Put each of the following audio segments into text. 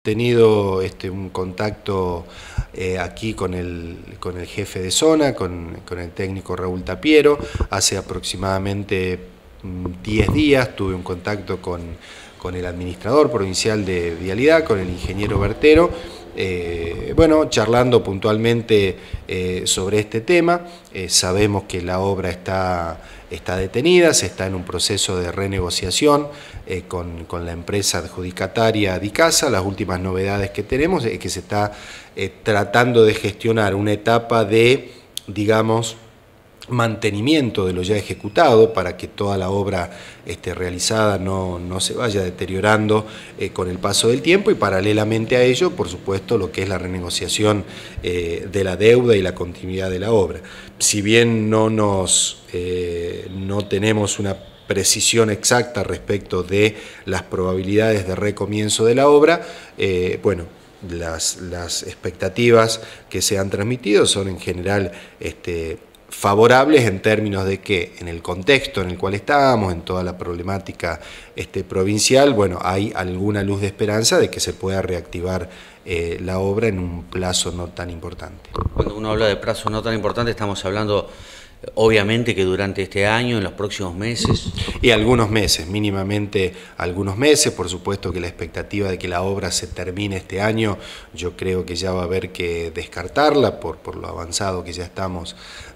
tenido un contacto aquí con el jefe de zona, con el técnico Raúl Tapiero. Hace aproximadamente 10 días tuve un contacto con el administrador provincial de Vialidad, con el ingeniero Bertero, bueno, charlando puntualmente sobre este tema. Sabemos que la obra está detenida, se está en un proceso de renegociación con la empresa adjudicataria Dicasa. Las últimas novedades que tenemos es que se está tratando de gestionar una etapa de, digamos, mantenimiento de lo ya ejecutado para que toda la obra realizada no se vaya deteriorando con el paso del tiempo, y paralelamente a ello, por supuesto, lo que es la renegociación de la deuda y la continuidad de la obra. Si bien no tenemos una precisión exacta respecto de las probabilidades de recomienzo de la obra, bueno, las expectativas que se han transmitido son en general favorables, en términos de que en el contexto en el cual estamos, en toda la problemática provincial, bueno, hay alguna luz de esperanza de que se pueda reactivar la obra en un plazo no tan importante. Cuando uno habla de plazo no tan importante, estamos hablando obviamente que durante este año, en los próximos meses. Y algunos meses, mínimamente algunos meses. Por supuesto que la expectativa de que la obra se termine este año, yo creo que ya va a haber que descartarla por lo avanzado que ya estamos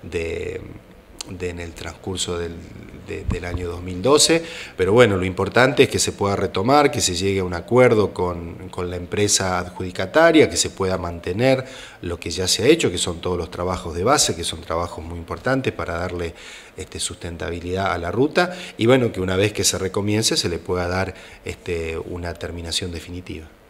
en el transcurso del año 2012, pero bueno, lo importante es que se pueda retomar, que se llegue a un acuerdo con la empresa adjudicataria, que se pueda mantener lo que ya se ha hecho, que son todos los trabajos de base, que son trabajos muy importantes para darle sustentabilidad a la ruta, y bueno, que una vez que se recomience se le pueda dar una terminación definitiva.